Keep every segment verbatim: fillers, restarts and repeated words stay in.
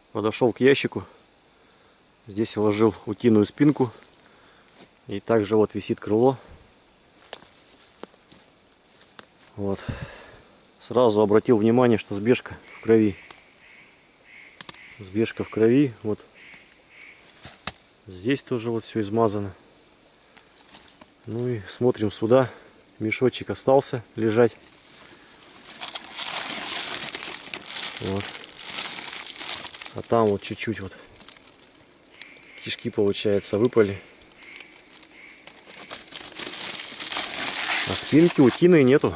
Подошел к ящику. Здесь вложил утиную спинку. И также вот висит крыло. Вот. Сразу обратил внимание, что сбежка в крови. Сбежка в крови. Вот. Здесь тоже вот все измазано. Ну и смотрим сюда. Мешочек остался лежать. Вот. А там вот чуть-чуть вот кишки, получается, выпали. А спинки утиной нету.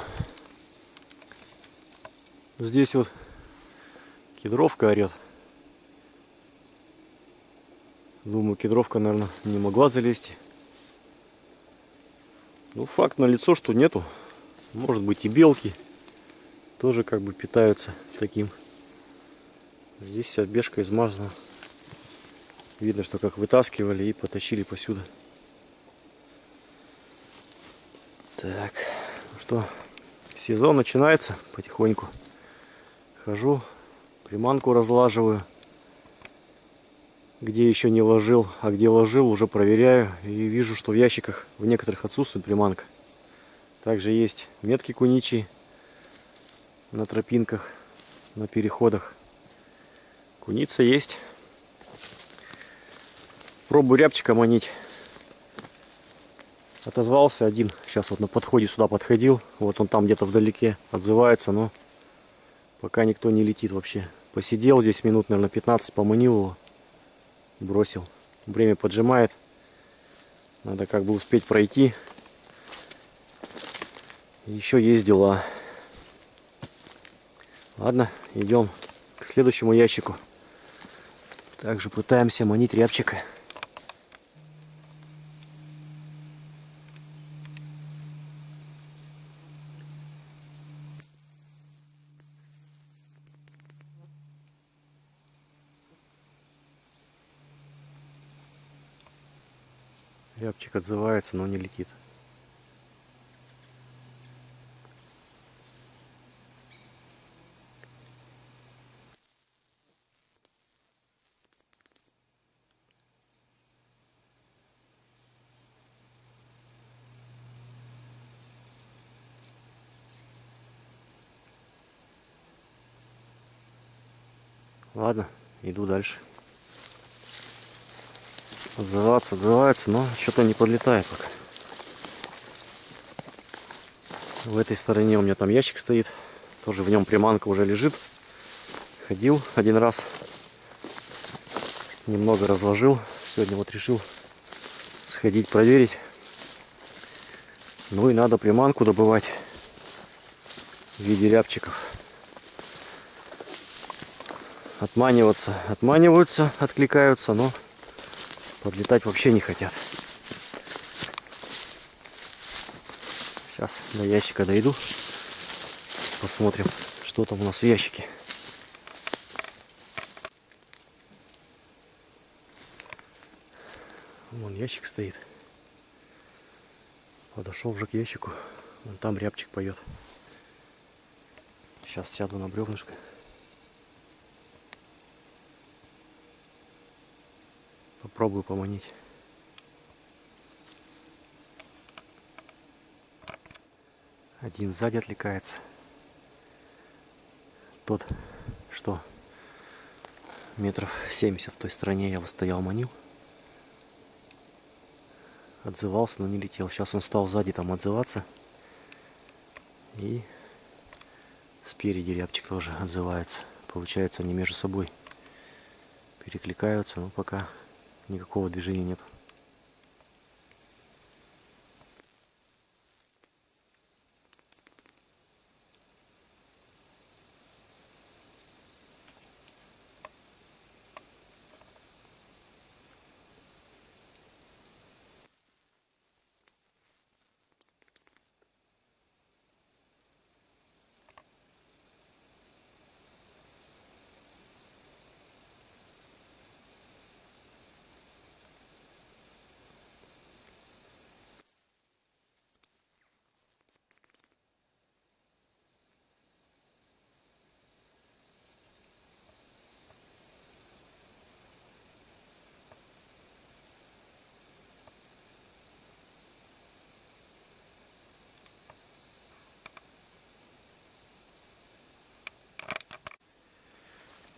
Здесь вот кедровка орет. Думаю, кедровка, наверное, не могла залезть. Ну, факт налицо, что нету. Может быть, и белки тоже как бы питаются таким. Здесь вся бежка измазана. Видно, что как вытаскивали и потащили посюда. Так, ну что, сезон начинается потихоньку. Хожу, приманку разлаживаю. Где еще не ложил, а где ложил, уже проверяю. И вижу, что в ящиках в некоторых отсутствует приманка. Также есть метки куничьи на тропинках, на переходах. Куница есть. Пробую рябчика манить. Отозвался один. Сейчас вот на подходе сюда подходил. Вот он там где-то вдалеке отзывается, но пока никто не летит вообще. Посидел здесь минут, наверное, пятнадцать, поманил его. Бросил. Время поджимает. Надо как бы успеть пройти. Еще есть дела. Ладно, идем к следующему ящику. Также пытаемся манить рябчика. Рябчик отзывается, но не летит. Ладно, иду дальше. Отзываться, отзывается, но что-то не подлетает пока. В этой стороне у меня там ящик стоит. Тоже в нем приманка уже лежит. Ходил один раз. Немного разложил. Сегодня вот решил сходить проверить. Ну и надо приманку добывать в виде рябчиков. Отманиваться, отманиваются, откликаются, но подлетать вообще не хотят. Сейчас до ящика дойду. Посмотрим, что там у нас в ящике. Вон ящик стоит. Подошел уже к ящику. Вон там рябчик поет. Сейчас сяду на бревнышко. Попробую поманить. Один сзади отвлекается. Тот, что метров семьдесят в той стороне я стоял, манил. Отзывался, но не летел. Сейчас он стал сзади там отзываться. И спереди рябчик тоже отзывается. Получается, они между собой перекликаются, но пока никакого движения нет.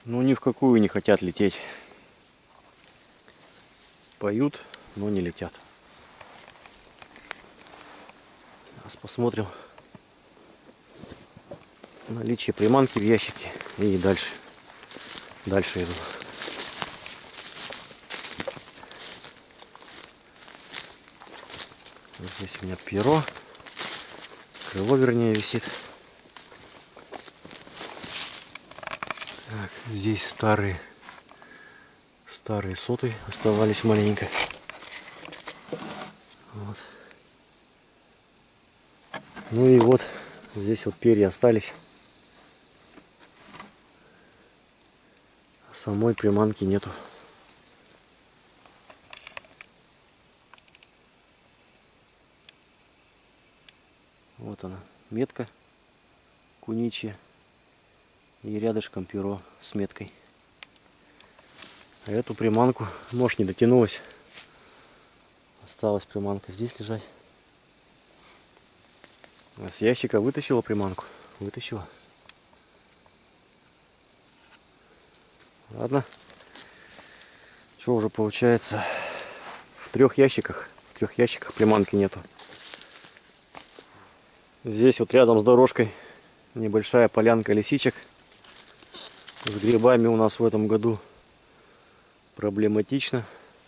Ну ни в какую не хотят лететь. Поют, но не летят. Сейчас посмотрим наличие приманки в ящике и дальше. Дальше иду. Здесь у меня перо. Крыло, вернее, висит. Так, здесь старые старые соты оставались маленько. Вот. Ну и вот здесь вот перья остались. А самой приманки нету. Вот она, метка куничья. И рядышком перо с меткой. А эту приманку, может, не дотянулась. Осталась приманка здесь лежать. А с ящика вытащила приманку. Вытащила. Ладно. Что уже получается? В трех ящиках. В трех ящиках приманки нету. Здесь вот рядом с дорожкой небольшая полянка лисичек. С грибами у нас в этом году проблематично.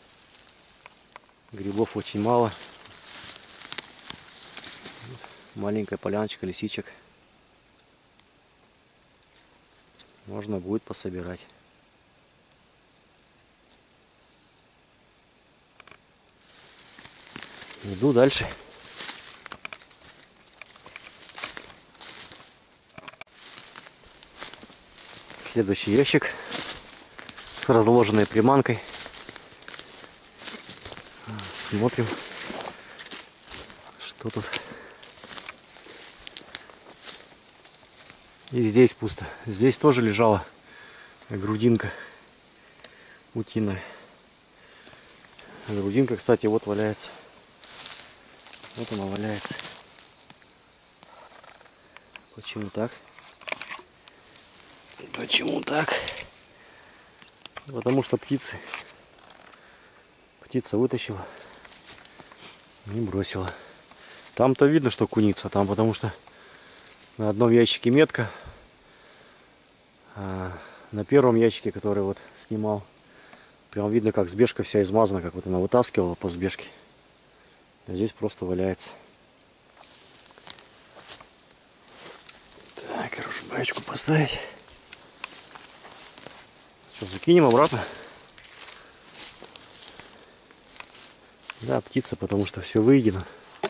Грибов очень мало. Маленькая поляночка лисичек. Можно будет пособирать. Иду дальше. Следующий ящик с разложенной приманкой. Смотрим, что тут. И здесь пусто. Здесь тоже лежала грудинка утиная. Грудинка, кстати, вот валяется. Вот она валяется. Почему так? Почему так? Потому что птицы. Птица вытащила и бросила. Там-то видно, что куница. Там потому что на одном ящике метка. А на первом ящике, который вот снимал, прям видно, как сбежка вся измазана, как вот она вытаскивала по сбежке. А здесь просто валяется. Так, хорошо, баечку поставить. Что, закинем обратно? Да, птица, потому что все выедено.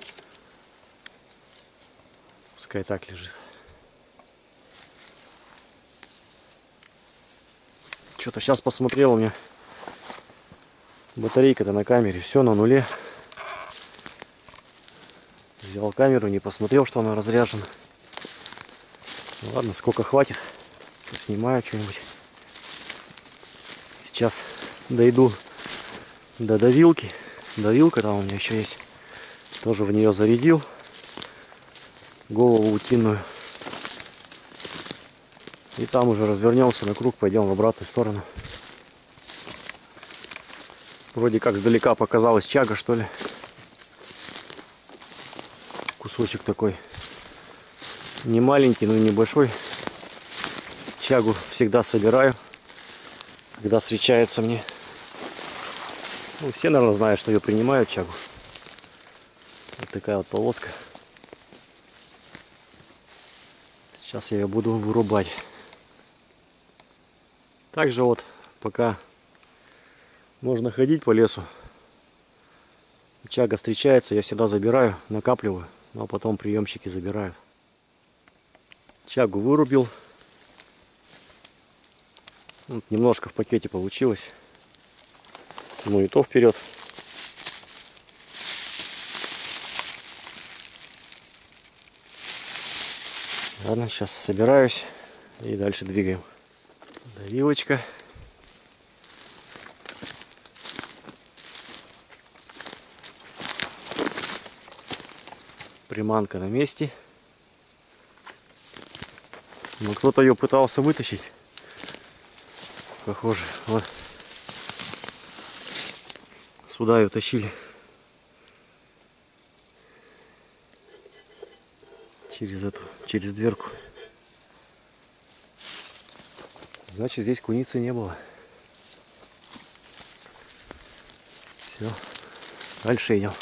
Пускай так лежит. Что-то сейчас посмотрел, у меня батарейка-то на камере, все на нуле. Взял камеру, не посмотрел, что она разряжена. Ну, ладно, сколько хватит, снимаю что-нибудь. Сейчас дойду до давилки. Давилка там у меня еще есть. Тоже в нее зарядил. Голову утиную. И там уже развернемся на круг, пойдем в обратную сторону. Вроде как сдалека показалась чага, что ли. Кусочек такой. Не маленький, но и небольшой. Чагу всегда собираю, когда встречается мне. Ну, все, наверное, знают, что ее принимают, чагу. Вот такая вот полоска. Сейчас я ее буду вырубать. Также вот, пока можно ходить по лесу, чага встречается, я всегда забираю, накапливаю, ну, а потом приемщики забирают. Чагу вырубил. Вот, немножко в пакете получилось. Ну и то вперед. Ладно, сейчас собираюсь и дальше двигаем. Давилочка. Приманка на месте. Но кто-то ее пытался вытащить. похоже. Вот. Сюда ее тащили. Через эту, через дверку. Значит, здесь куницы не было. Все. Дальше идем.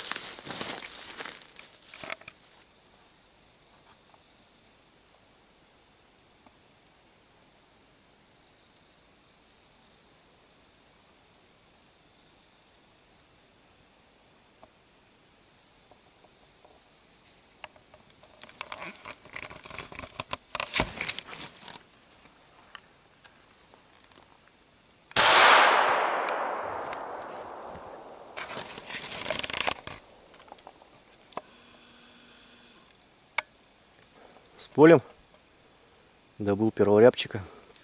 С полем добыл первого рябчика.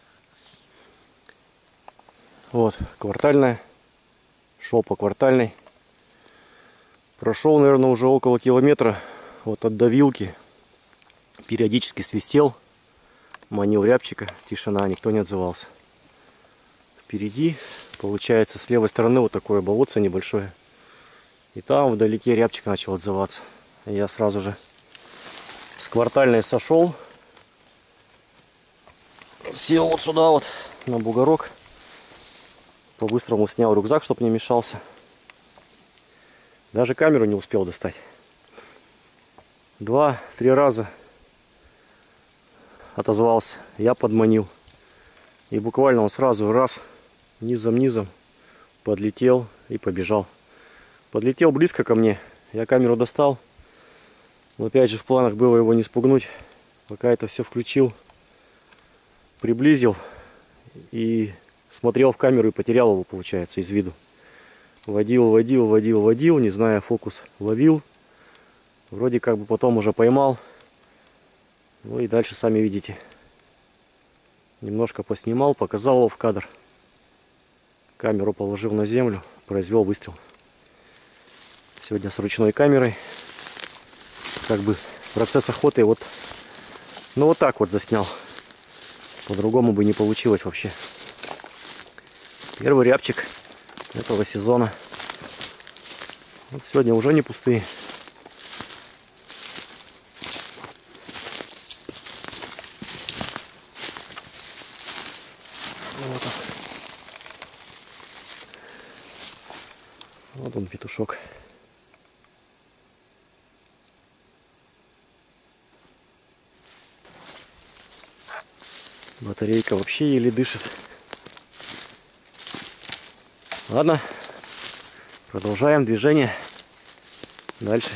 Вот, квартальная. Шел по квартальной. Прошел, наверное, уже около километра вот от давилки. Периодически свистел. Манил рябчика. Тишина, никто не отзывался. Впереди, получается, с левой стороны вот такое болотце небольшое. И там вдалеке рябчик начал отзываться. И я сразу же с квартальной сошел. Сел вот сюда вот на бугорок. По-быстрому снял рюкзак, чтобы не мешался. Даже камеру не успел достать. Два-три раза отозвался. Я подманил. И буквально он сразу раз низом-низом подлетел и побежал. Подлетел близко ко мне. Я камеру достал. Но опять же в планах было его не спугнуть. Пока это все включил. Приблизил. И смотрел в камеру и потерял его, получается, из виду. Водил, водил, водил, водил. Не зная, фокус ловил. Вроде как бы потом уже поймал. Ну и дальше сами видите. Немножко поснимал, показал его в кадр. Камеру положил на землю. Произвел выстрел. Сегодня с ручной камерой. Как бы процесс охоты вот, ну вот так вот заснял. По-другому бы не получилось вообще. Первый рябчик этого сезона. Вот сегодня уже не пустые. Вот, вот он, петушок. Батарейка вообще еле дышит. Ладно, продолжаем движение дальше.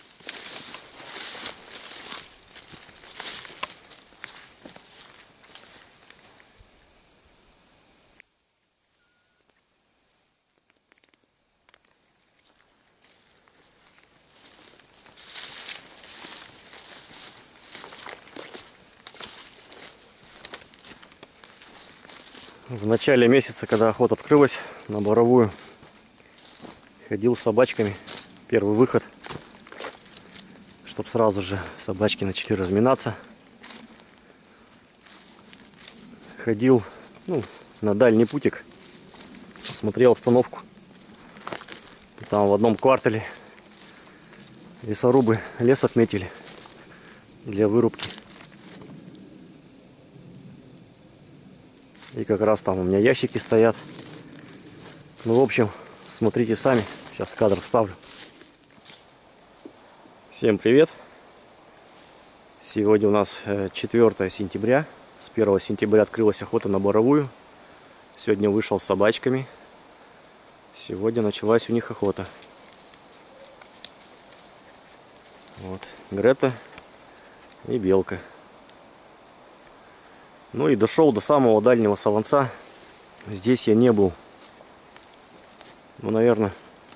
В начале месяца, когда охота открылась на боровую, ходил с собачками. Первый выход, чтобы сразу же собачки начали разминаться. Ходил, ну, на дальний путик, смотрел обстановку. Там в одном квартале лесорубы лес отметили для вырубки. И как раз там у меня ящики стоят. Ну, в общем, смотрите сами. Сейчас кадр вставлю. Всем привет! Сегодня у нас четвёртое сентября. С первого сентября открылась охота на боровую. Сегодня вышел с собачками. Сегодня началась у них охота. Вот, Грета и Белка. Ну и дошел до самого дальнего саванца. Здесь я не был. Ну, наверное,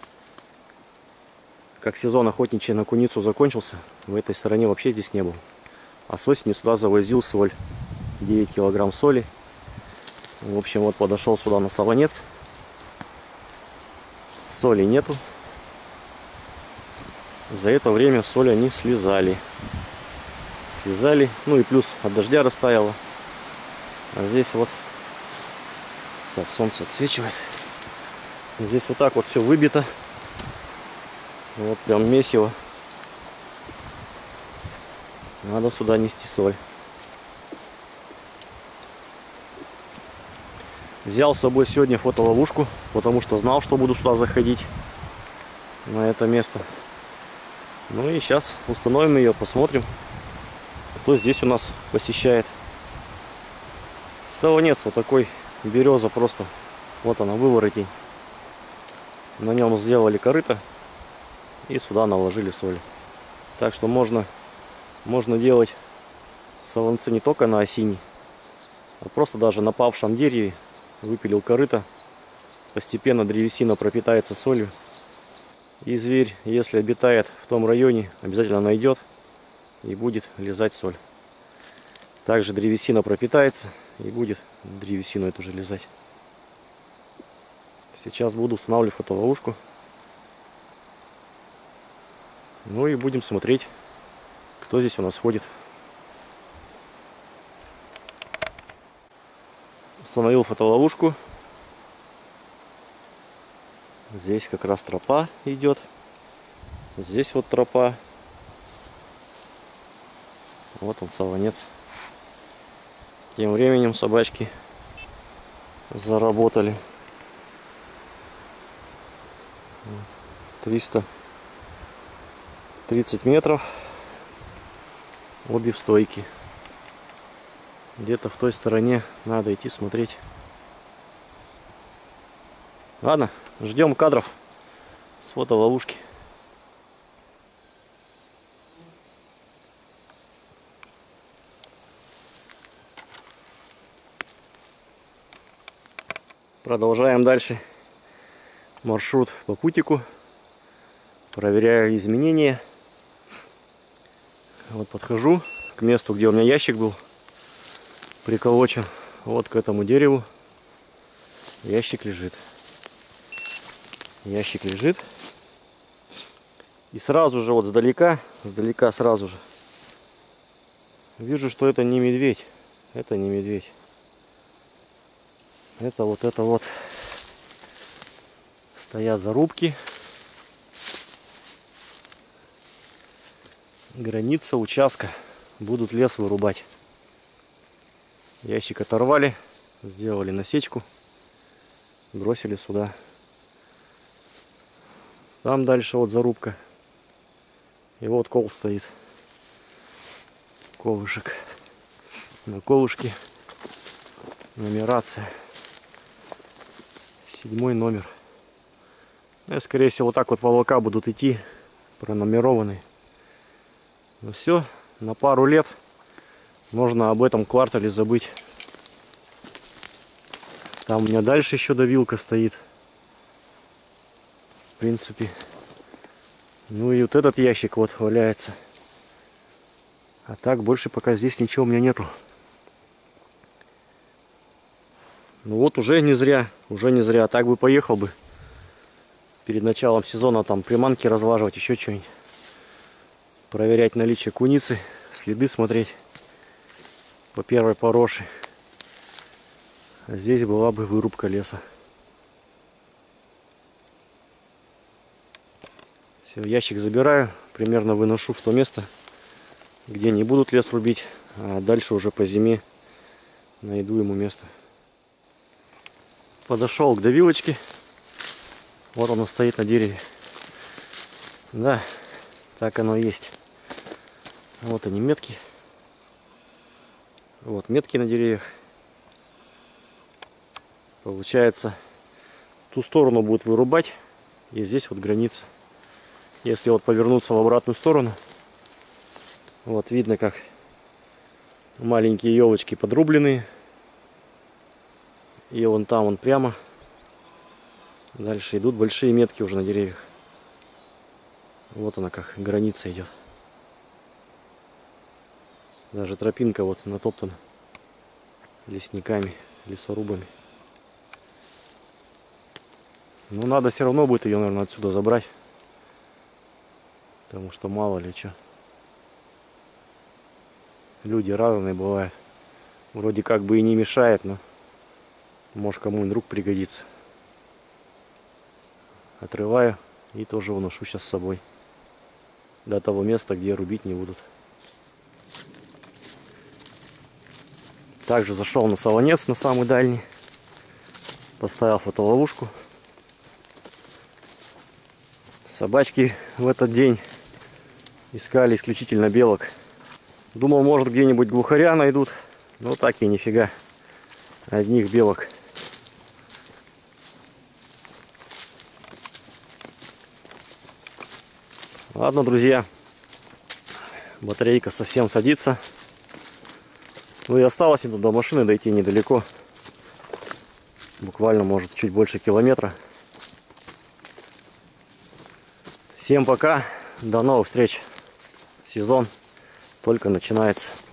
как сезон охотничий на куницу закончился, в этой стороне вообще здесь не был. А с осени сюда завозил соль. девять килограмм соли. В общем, вот подошел сюда на саванец. Соли нету. За это время соль они слезали. Слезали. Ну и плюс от дождя растаяло. А здесь вот Так, солнце отсвечивает. Здесь вот так вот все выбито. Вот прям месиво. Надо сюда нести соль. Взял с собой сегодня фотоловушку, потому что знал, что буду сюда заходить, на это место. Ну и сейчас установим ее, посмотрим, кто здесь у нас посещает. Солонец вот такой, береза просто. Вот она, выворотень. На нем сделали корыто и сюда наложили соль. Так что можно, можно делать солонцы не только на осине, а просто даже на павшем дереве. Выпилил корыто, постепенно древесина пропитается солью, и зверь, если обитает в том районе, обязательно найдет и будет лизать соль. Также древесина пропитается и будет древесину эту же лизать. Сейчас буду устанавливать фотоловушку. Ну и будем смотреть, кто здесь у нас ходит. Установил фотоловушку. Здесь как раз тропа идет. Здесь вот тропа. Вот он, солонец. Тем временем собачки заработали. триста тридцать метров. Обе в стойке. Где-то в той стороне надо идти смотреть. Ладно, ждем кадров с фотоловушки. Продолжаем дальше маршрут по путику. Проверяю изменения. Вот подхожу к месту, где у меня ящик был приколочен. Вот к этому дереву ящик лежит. Ящик лежит. И сразу же вот сдалека, сдалека сразу же вижу, что это не медведь. Это не медведь. Это вот это вот стоят зарубки. Граница участка. Будут лес вырубать. Ящик оторвали, сделали насечку, бросили сюда. Там дальше вот зарубка. И вот кол стоит. Колышек. На колышке нумерация. Седьмой номер. И, скорее всего, вот так вот волока будут идти, пронумерованные. Ну все, на пару лет можно об этом квартале забыть. Там у меня дальше еще давилка стоит. В принципе. Ну и вот этот ящик вот валяется. А так больше пока здесь ничего у меня нету. Ну вот уже не зря. Уже не зря. Так бы поехал бы. Перед началом сезона там приманки разлаживать, еще что-нибудь. Проверять наличие куницы. Следы смотреть. По первой пороше. А здесь была бы вырубка леса. Все, ящик забираю. Примерно выношу в то место, где не будут лес рубить. А дальше уже по зиме найду ему место. Подошел к давилочке. Вот она стоит на дереве. Да, так оно и есть. Вот они метки. Вот метки на деревьях. Получается, ту сторону будет вырубать. И здесь вот граница. Если вот повернуться в обратную сторону, вот видно, как маленькие елочки подрубленные. И вон там, вон прямо. Дальше идут большие метки уже на деревьях. Вот она как граница идет. Даже тропинка вот натоптана лесниками, лесорубами. Но надо все равно будет ее, наверное, отсюда забрать. Потому что мало ли что. Люди разные бывают. Вроде как бы и не мешает, но Может, кому-нибудь вдруг пригодится. Отрываю и тоже уношу сейчас с собой. До того места, где рубить не будут. Также зашел на солонец, на самый дальний. Поставил фотоловушку. Собачки в этот день искали исключительно белок. Думал, может, где-нибудь глухаря найдут. Но так и нифига. Одних белок. Ладно, друзья. Батарейка совсем садится. Ну и осталось мне тут до машины дойти недалеко. Буквально, может, чуть больше километра. Всем пока. До новых встреч. Сезон только начинается.